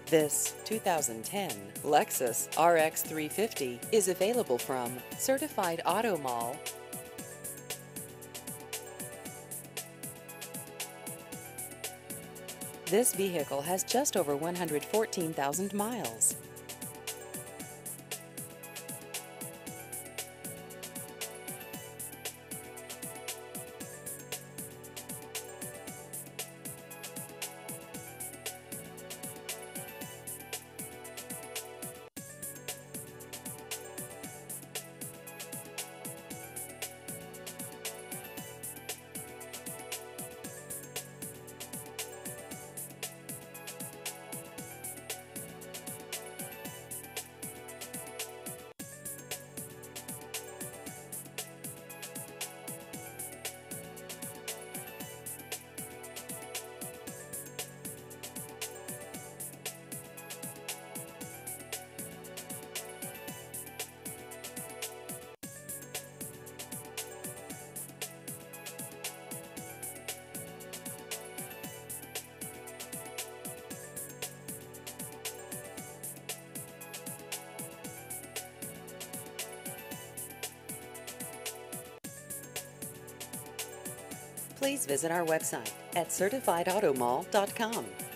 This 2010 Lexus RX 350 is available from Certified Auto Mall. This vehicle has just over 114,000 miles. Please visit our website at certifiedautomall.com.